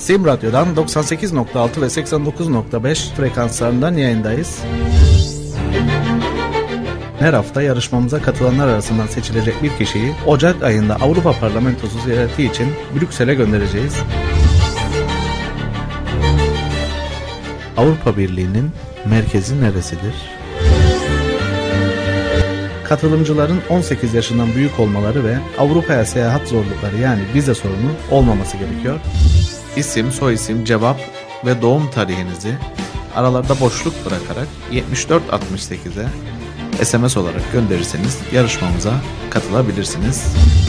Sim Radyo'dan 98.6 ve 89.5 frekanslarından yayındayız. Her hafta yarışmamıza katılanlar arasından seçilecek bir kişiyi Ocak ayında Avrupa Parlamentosu ziyareti için Brüksel'e göndereceğiz. Avrupa Birliği'nin merkezi neresidir? Katılımcıların 18 yaşından büyük olmaları ve Avrupa'ya seyahat zorlukları yani vize sorunu olmaması gerekiyor. İsim, soyisim, cevap ve doğum tarihinizi aralarda boşluk bırakarak 7468'e SMS olarak gönderirseniz yarışmamıza katılabilirsiniz.